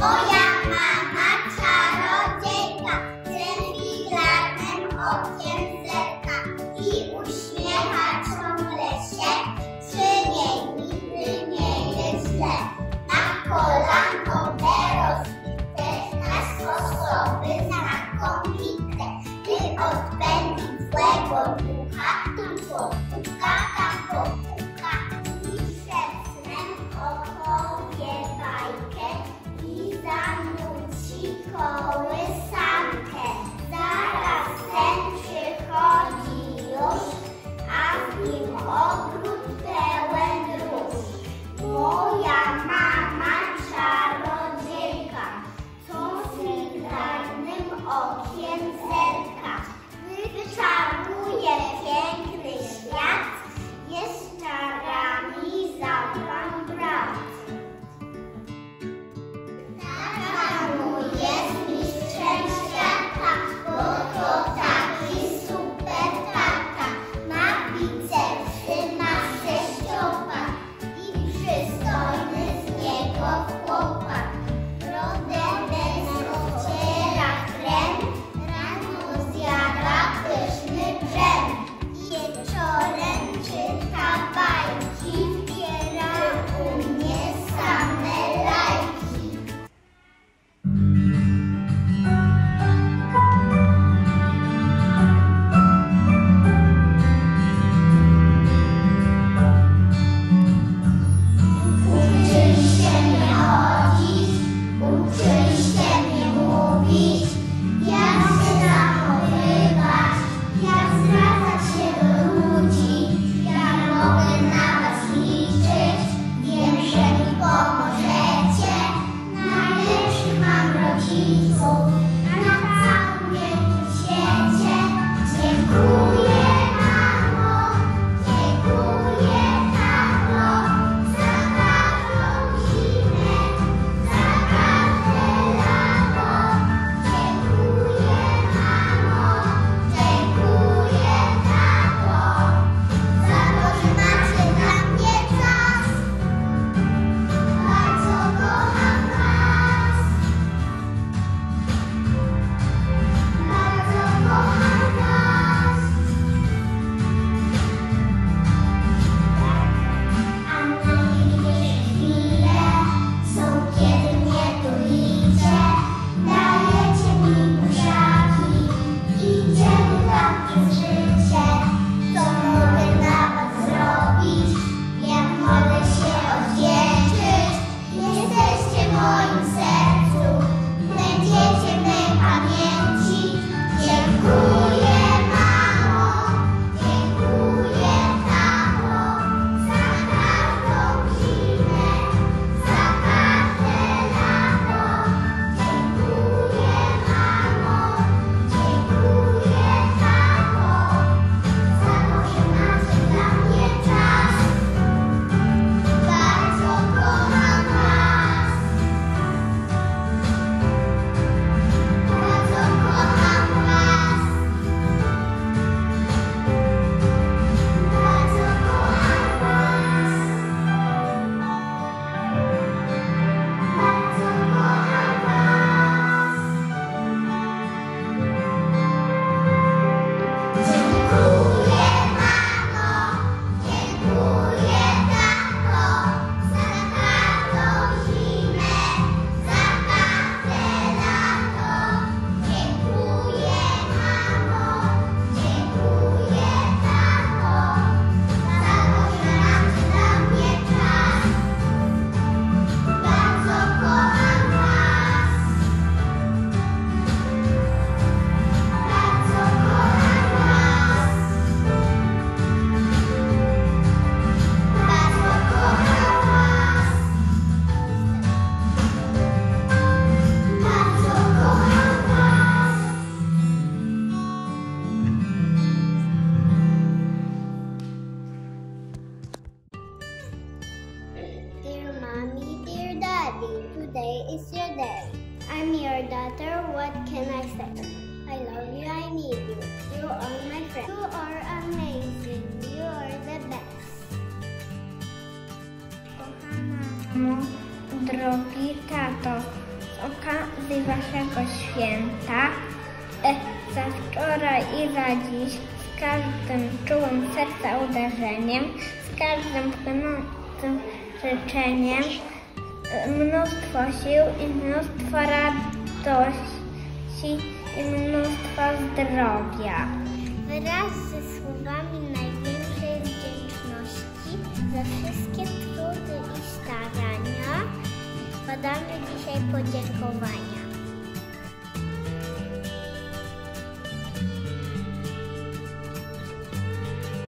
Moja mama czarodziejka, tym figlarnym okiem zerka i uśmiecha ciągle się, przy niej nigdy nie jest źle. Na kolanko rozbite, na sposoby znakomite, by odpędzić złego ducha, tam popuka, i szepcem opowie bajkę i zanuci kołysankę. Zaraz ten przychodzi już, a w nim ogród pełen róż. Moja mama czarodziejka, co z figlarnym okiem zerka, wyczaruje piękny świat, jest czarami zaplan brat. Tata mój jest mistrzem okazji Waszego święta, za wczoraj i za dziś, z każdym czułym serca uderzeniem, z każdym płynącym życzeniem, mnóstwo sił i mnóstwo radości i mnóstwo zdrowia. Wraz ze słowami największej wdzięczności za wszystkie trudy i starania składamy dzisiaj podziękowania.